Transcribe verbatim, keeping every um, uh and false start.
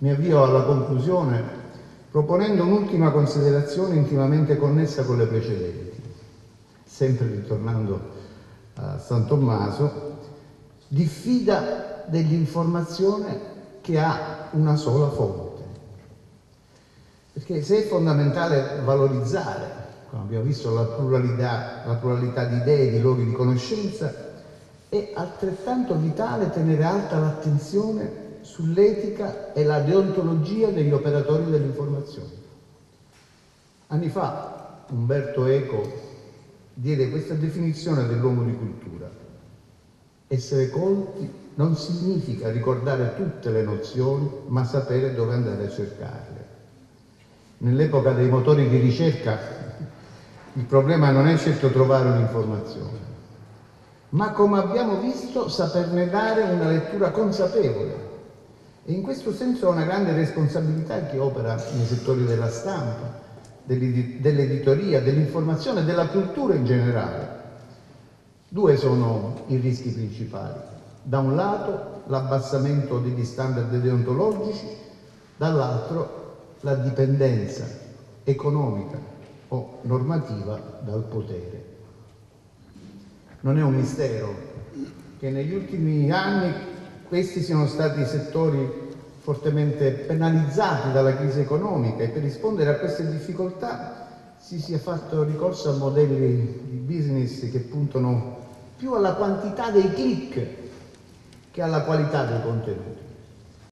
Mi avvio alla conclusione proponendo un'ultima considerazione intimamente connessa con le precedenti. Sempre ritornando a San Tommaso, diffida dell'informazione che ha una sola fonte. Perché se è fondamentale valorizzare, come abbiamo visto, la pluralità, la pluralità di idee, di luoghi di conoscenza, è altrettanto vitale tenere alta l'attenzione sull'etica e la deontologia degli operatori dell'informazione. Anni fa Umberto Eco diede questa definizione dell'uomo di cultura: essere colti non significa ricordare tutte le nozioni, ma sapere dove andare a cercarle. Nell'epoca dei motori di ricerca il problema non è certo trovare un'informazione, ma, come abbiamo visto, saperne dare una lettura consapevole. E in questo senso ha una grande responsabilità chi opera nei settori della stampa, dell'editoria, dell'informazione, della cultura in generale. Due sono i rischi principali: da un lato l'abbassamento degli standard deontologici, dall'altro la dipendenza economica o normativa dal potere. Non è un mistero che negli ultimi anni questi siano stati settori fortemente penalizzati dalla crisi economica, e per rispondere a queste difficoltà si sia fatto ricorso a modelli di business che puntano più alla quantità dei click che alla qualità dei contenuti.